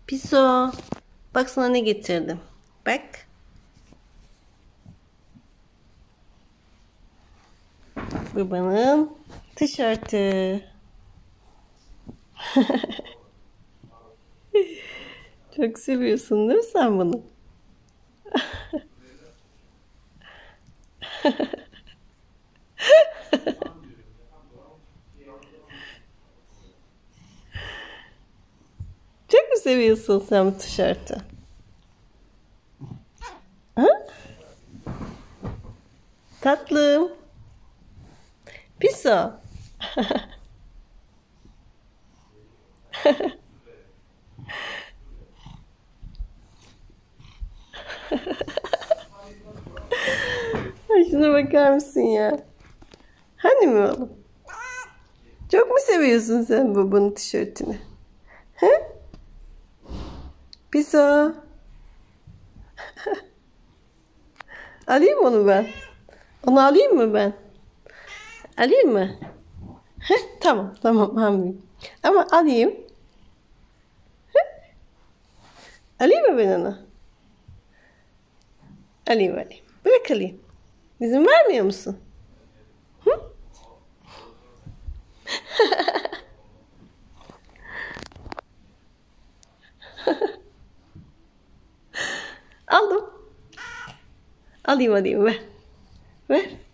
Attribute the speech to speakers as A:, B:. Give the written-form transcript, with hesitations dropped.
A: Piso, bak sana ne getirdim. Bak. Babanın tişörtü. Çok seviyorsun değil mi sen bunu? Çok mu seviyorsun sen bu tişörtü? Ha? Tatlım. Piso. Ay şuna bakar mısın ya? Hani mi oğlum? Çok mu seviyorsun sen babanın tişörtünü? He? Piso. Alayım onu ben. Onu alayım mı ben? Alayım mı? Heh, tamam alayım. Ama alayım. Alayım mı ben onu? Alayım. Bırak alayım. İzin vermiyor musun? Hı? Aldım. Alayım ver. Ver.